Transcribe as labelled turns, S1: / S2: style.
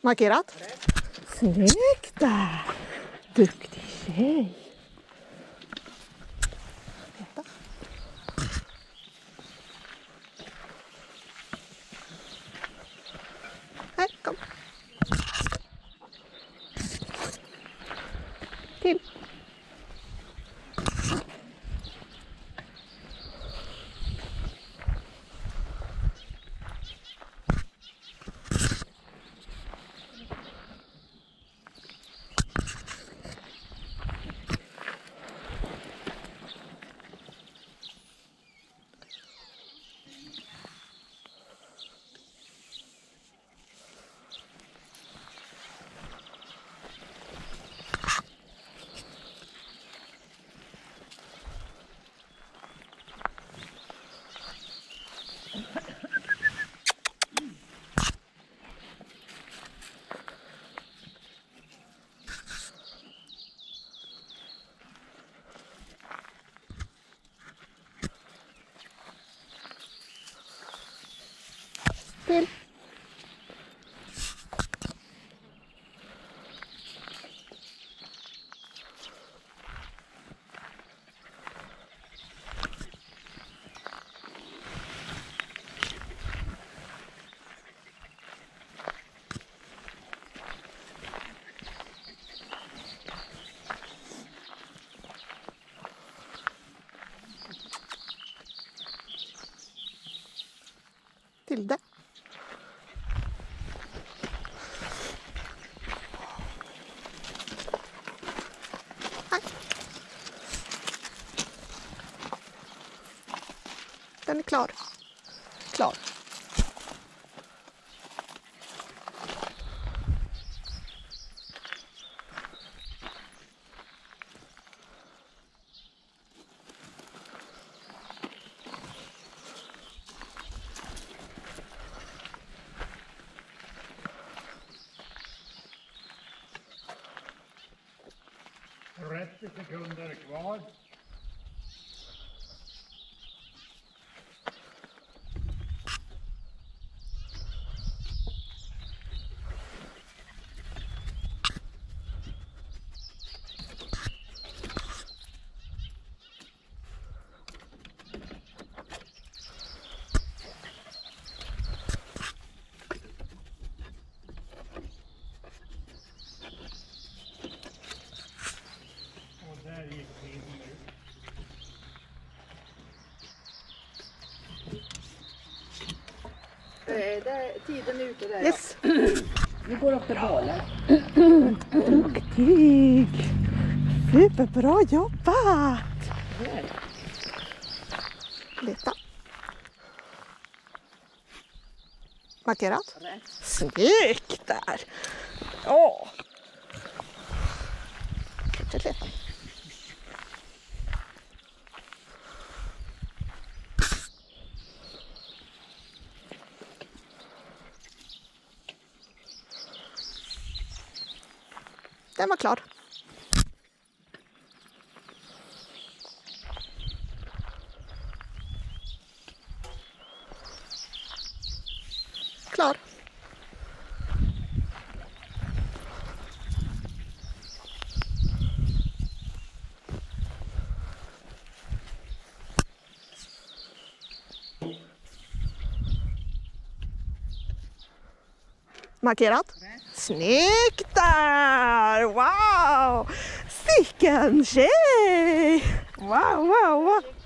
S1: Markerat. Snyggt där. Duktig tjej. Vänta. Här, kom. Till. Till. Till det. Den är klar. Klar.
S2: Rätt sekunder kvar. Där gick tiden ut.
S3: Tiden är ute där.
S1: Yes.
S3: Vi går upp till bålen.
S1: Duktig. Superbra jobbat. Leta. Markerat.
S3: Rätt.
S1: Snyggt där. Ja. Fortsätt leta. Den var klar. Klar. Markerat. Snyggt där! Wow! Sicken tjej! Wow, wow, wow!